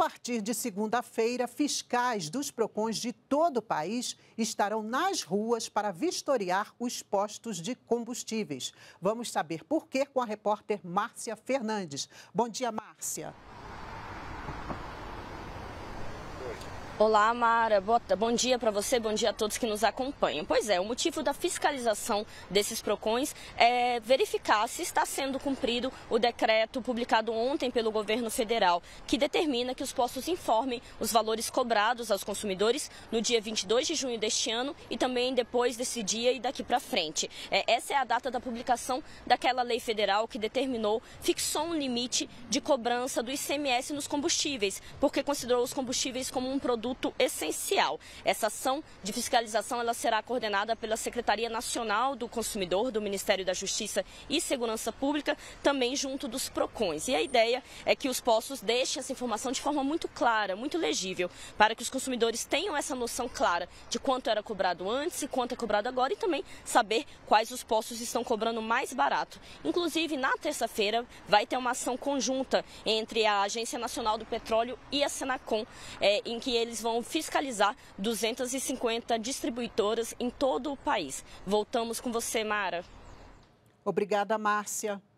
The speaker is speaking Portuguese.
partir de segunda-feira, fiscais dos PROCONs de todo o país estarão nas ruas para vistoriar os postos de combustíveis. Vamos saber por quê com a repórter Márcia Fernandes. Bom dia, Márcia. Olá, Mara. Bom dia para você, bom dia a todos que nos acompanham. Pois é, o motivo da fiscalização desses PROCONs é verificar se está sendo cumprido o decreto publicado ontem pelo governo federal, que determina que os postos informem os valores cobrados aos consumidores no dia 22 de junho deste ano e também depois desse dia e daqui para frente. Essa é a data da publicação daquela lei federal que fixou um limite de cobrança do ICMS nos combustíveis, porque considerou os combustíveis como um produto essencial. Essa ação de fiscalização ela será coordenada pela Secretaria Nacional do Consumidor, do Ministério da Justiça e Segurança Pública, também junto dos PROCONs. E a ideia é que os postos deixem essa informação de forma muito clara, muito legível, para que os consumidores tenham essa noção clara de quanto era cobrado antes e quanto é cobrado agora e também saber quais os postos estão cobrando mais barato. Inclusive, na terça-feira, vai ter uma ação conjunta entre a Agência Nacional do Petróleo e a Senacom, em que eles vão fiscalizar 250 distribuidoras em todo o país. Voltamos com você, Mara. Obrigada, Márcia.